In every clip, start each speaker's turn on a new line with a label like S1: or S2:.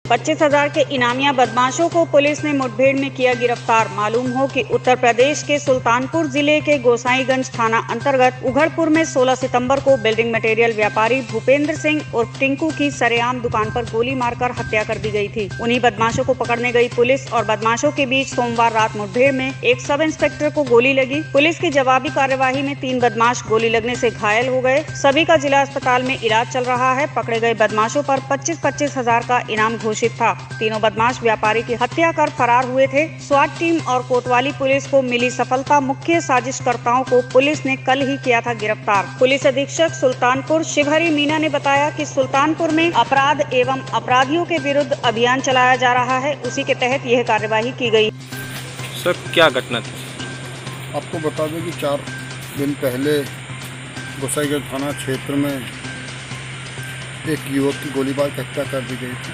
S1: 25,000 के इनामिया बदमाशों को पुलिस ने मुठभेड़ में किया गिरफ्तार। मालूम हो कि उत्तर प्रदेश के सुल्तानपुर जिले के गोसाईगंज थाना अंतर्गत उघड़पुर में 16 सितंबर को बिल्डिंग मटेरियल व्यापारी भूपेंद्र सिंह उर्फ टिंकू की सरेआम दुकान पर गोली मारकर हत्या कर दी गई थी। उन्हीं बदमाशों को पकड़ने गई पुलिस और बदमाशों के बीच सोमवार रात मुठभेड़ में एक सब इंस्पेक्टर को गोली लगी। पुलिस की जवाबी कार्यवाही में 3 बदमाश गोली लगने से घायल हो गए। सभी का जिला अस्पताल में इलाज चल रहा है। पकड़े गए बदमाशों पर 25-25 हजार का इनाम घोषित था। तीनों बदमाश व्यापारी की हत्या कर फरार हुए थे। स्वाट टीम और कोतवाली पुलिस को मिली सफलता। मुख्य साजिशकर्ताओं को पुलिस ने कल ही किया था गिरफ्तार। पुलिस अधीक्षक सुल्तानपुर शिवहरी मीना ने बताया कि सुल्तानपुर में अपराध एवं अपराधियों के विरुद्ध अभियान चलाया जा रहा है, उसी के तहत यह कार्यवाही की गई।
S2: सर, क्या घटना थी?
S3: आपको बता दें कि 4 दिन पहले गोसाईगंज थाना क्षेत्र में एक युवक की गोलीबार की हत्या कर दी गई थी।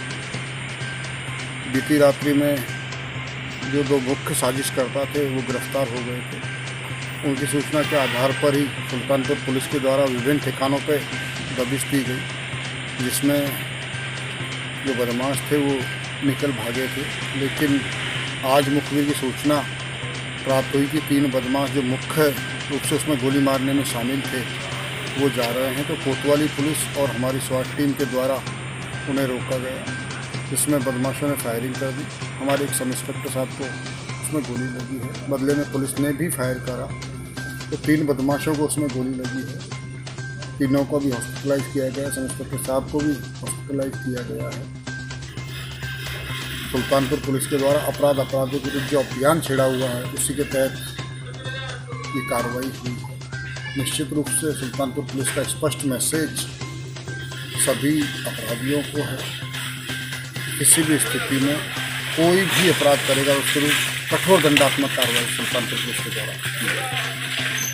S3: बीती रात्रि में जो 2 मुख्य साजिशकर्ता थे वो गिरफ्तार हो गए थे। उनकी सूचना के आधार पर ही सुल्तानपुर पुलिस के द्वारा विभिन्न ठिकानों पर दबिश दी गई, जिसमें जो बदमाश थे वो निकल भागे थे। लेकिन आज मुखबिर की सूचना प्राप्त हुई कि 3 बदमाश जो मुख्य रूप से उसमें गोली मारने में शामिल थे वो जा रहे हैं। तो कोतवाली पुलिस और हमारी स्वाट टीम के द्वारा उन्हें रोका गया, जिसमें बदमाशों ने फायरिंग कर दी। हमारे एक सब इंस्पेक्टर साहब को उसमें गोली लगी है। बदले में पुलिस ने भी फायर करा, तो 3 बदमाशों को उसमें गोली लगी है। तीनों को भी हॉस्पिटलाइज किया गया, सब इंस्पेक्टर साहब को भी हॉस्पिटलाइज किया गया है। सुल्तानपुर पुलिस के द्वारा अपराधियों के विरुद्ध जो अभियान छेड़ा हुआ है, उसी के तहत ये कार्रवाई हुई है। निश्चित रूप से सुल्तानपुर पुलिस का स्पष्ट मैसेज सभी अपराधियों को है, किसी भी स्थिति में कोई भी अपराध करेगा उसके लिए कठोर दंडात्मक कार्रवाई सुल्तानपुर पुलिस के द्वारा की जाएगी।